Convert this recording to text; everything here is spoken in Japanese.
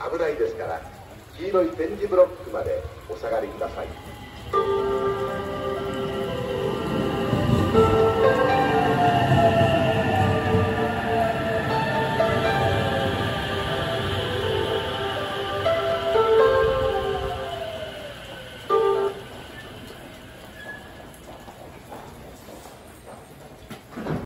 危ないですから、黄色い点字ブロックまでお下がりください。